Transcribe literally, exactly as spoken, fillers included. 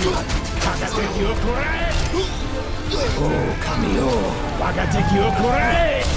我が敵をこらえ。狼よ、我が敵をこらえ。